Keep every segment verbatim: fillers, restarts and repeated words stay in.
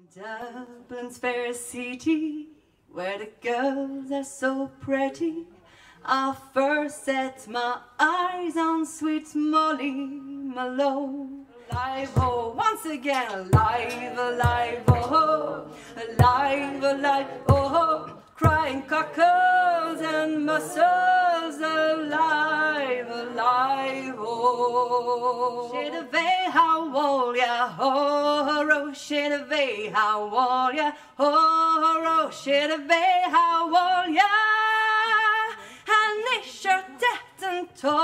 Dublin's fair city, where the girls are so pretty, I first set my eyes on sweet Molly Malone. Alive, oh, once again, alive, alive, oh, alive, alive, oh, crying cockles and mussels, alive, alive, oh. Shit away, how all ya, oh, oh, shit away, how all ya, oh, oh, shit away, how all ya, and it's your death and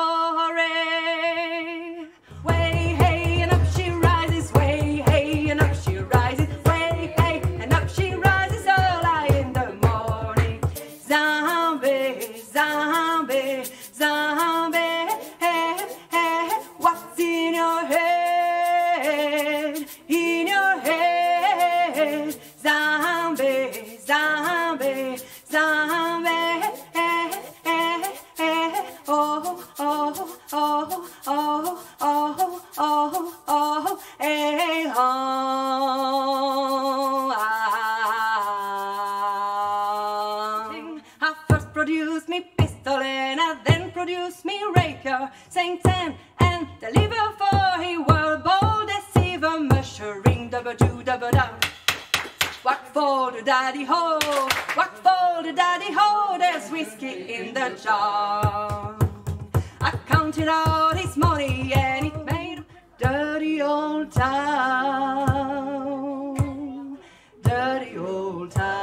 Tory. Way, hey, and up she rises, way, hey, and up she rises, way, hey, and up she rises early in the morning. Zombie, zombie, zombie, hey, hey, what's in your head, in your head? Zombie, zombie, zombie, hey, hey, hey, oh, oh, oh, oh, oh, oh, oh, hey, oh, ah. I first produced me pistol and I then produced me raker, saying ten and deliver, for he were bold deceiver, measuring double-two, double-down. Whack for the daddy ho, whack for the daddy ho, there's whiskey in the jar. I counted out his money and it made a dirty old town, dirty old town.